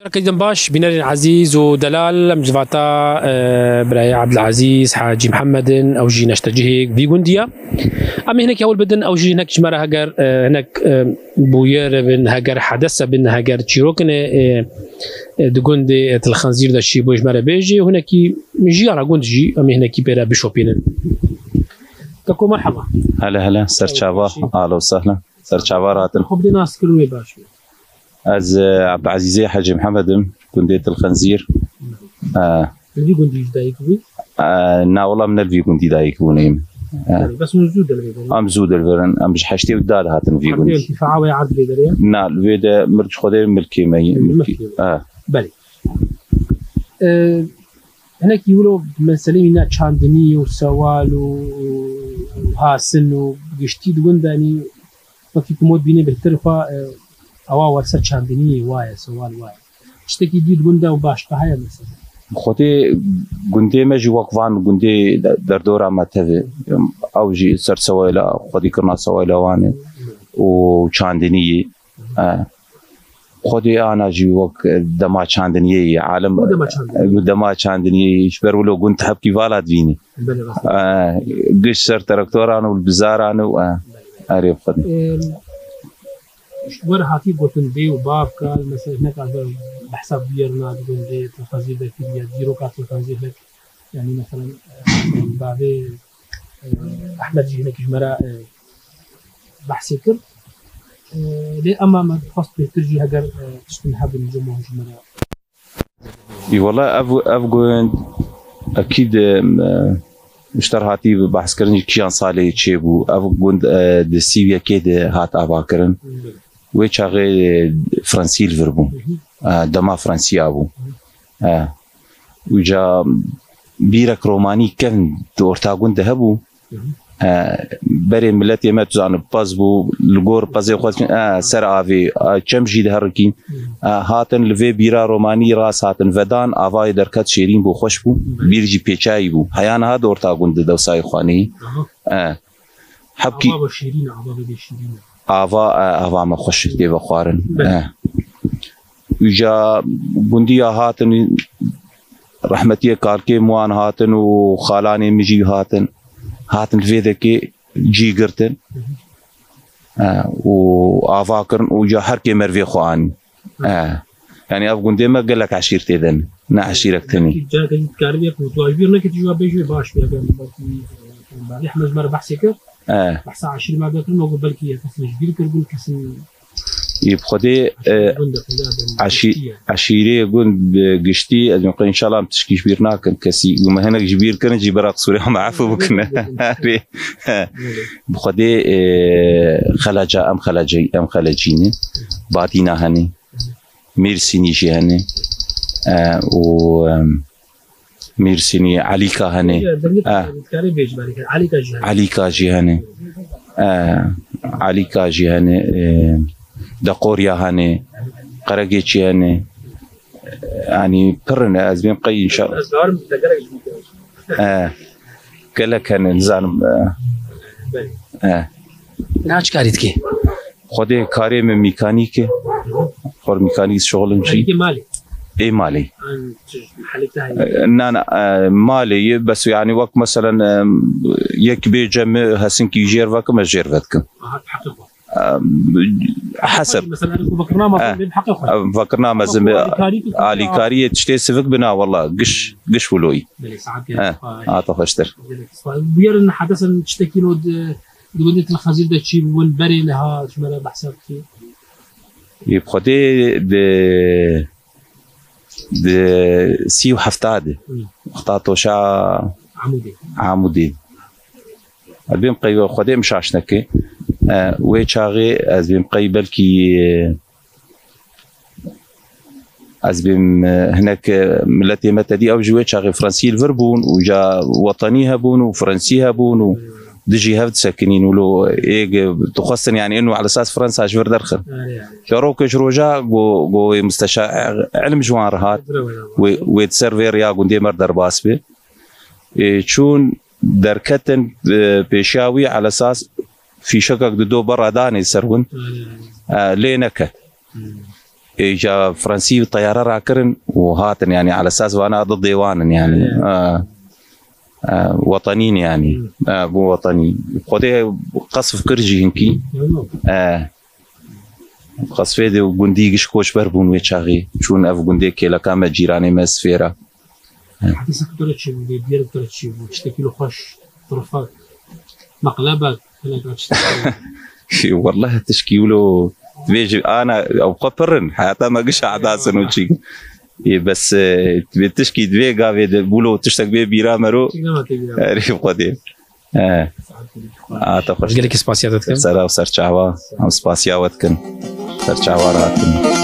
كيدن باش بناري عزيز ودلال مجفاتا براي عبد العزيز حاجي محمد او جي نشتجيك في جنديا ام هناك اول بدن او جي هناك جمره هاجر هناك بوير بن هاجر حدث بن هاجر تشيروكن دغوندي الخنزير دا شي بوج مره بيجي هناك جي على جندجي ام هناك بيرا بشوبين تكو مرحبا هلا سر شابا اهلا وسهلا سر شابا راتن خب دي ناس كلهم باش از عبد العزيز حاج محمد كندية الخنزير الفي كنتي دايكوي نا والله من الفي كنتي دايكوني بس موجود الفيديو ام زود الفرن ام بش حشتي وداد هاتن في كنتي ارتفاع ويا عرض الفيديو نا الفيدا مرج خدي ملكي ملكي بله هناك يقولوا مسألة تشاندني وسوال وهاسن وقشتي دون داني وقت كمود بيني بالترفا أو ورثة تشاندني وايا سوال وايا اشتكي دي دون دا وباش كهاي مثلا خدي قندي ما جي وقفان قندي دردورة ما تبي أو جي سر سويلا خدي كرنا سويلا واني وتشاندني خدي أنا جي وق دما تشاندني عالم دما تشاندني شبر ولو كنت حب كيف على ديني قش سر تركتور أنا والبزار أنا أعرف خدي ور هاتي قلتن دي وباب قال مثلا هناك هذا بحساب بيرنا تقول دي الخنزير ده كذي زيرو كات الخنزير هناك يعني مثلا بعد أحمد جي هناك جمرة بحث كر ليه أمام خاص بترجي هجر تشتنها بالجمهور جمرة اي والله افغون اكيد مشتر هاتي بحث كرني كيان صالي تشيبو افغون دسيبيا كيد هات اباكرن ويشاغي فرنسي الفربو دما فرنسي ابو وجا بيرك روماني كان دورتاغون ذهبوا بري ملتي ما تزعن بازبو الجور بازي خود سر افي كمجي دهركين هاتن لفي بيرا روماني راس هاتن فدان افاي دركت شيرين بو خوش بو بيرجي بيچاي بو حيان ها دورتاغون دوساي خاني حبكي افا شيرين افا ما خوش دي بخارن وجا بنديا هاتن رحمتي كاركي موان هاتن وخالاني مجي هاتن في ذكي جي قرتن وافاكرن وجا حركي مرفي خواني يعني افغون ديما قال لك عشيرتي ذن نا عشيرك تاني جا كنت كاربيك وتواجبير لك تجوا بيجي باش فيها بعد احنا مره بحث كر بحث عشير ما قلت له بلكي كسر كبير كربون كسر يبخدي عشيري يقول بقشتي أجمع إن شاء الله متشكيش بيرنا كن كسي وما هنا جبير كن جي براق سوريا ما عفوا بكنا بخدي خلاجة أم خلاجيني باتينا هني ميرسيني جي هني و ميرسيني عليكا هني عليكا جي هني عليكا جي هني دقوريا هاني قرقيتشي هاني يعني برنا ازبين قي ان شاء الله كلا كان نزان ناش كاريتكي خدي كاري من ميكانيكي خور ميكانيك شغل مشي مالي اي مالي انا مالي بس يعني وقت مثلا يك بيجم هسنكي جير وقت ما جير وقت حسب فكرنا مازم علي كاريه تشتي سفك بنا والله قش ولوي طفشتر بير ان حدثا تشتكي له دولة الخزير ده شيء والبري لها شمال بحساب كي يبخدي د سيو حفتاد اختاطو شا عمودي البيم قيو خدي مش عشنكي ويشاغي از بيم قيبل كي از بيم هناك ملتي متدي او جوي شاغي فرنسي الفربون وجا وطني هبون وفرنسي هبون ودجي هفد ساكنين ولو ايه تخصن يعني انه على اساس فرنسا جبر درخن شروك جروجا جو مستشار علم جوان هات ويتسيرفير يا قندي مردر باسبي شون دركتن بيشاوي على اساس في شقق دو برا داني سرون لينكت جا فرنسي طيارة راكرن وهاتن يعني على أساس وأنا ضد ديوان يعني وطنيين يعني بو وطني خدي قصف كرجي هنكي قصف دي وجندي قشكوش بربون ويتشاغي شون أف جندي كلا كام جيراني مسفيرة حديثك ترتشي بيدير ترتشي وتشتكي له خش طرفات مقلبك والله تشكي له بيجي انا او قبرن حياتها ما قش احداث وشي بس بتشكي دبي قاعد بيقولوا تشتك بي بيرا مرو ريف قديم تخش قال لك سباسياتك سرا وسرچاوا هم سباسياتك سرچاوا راتن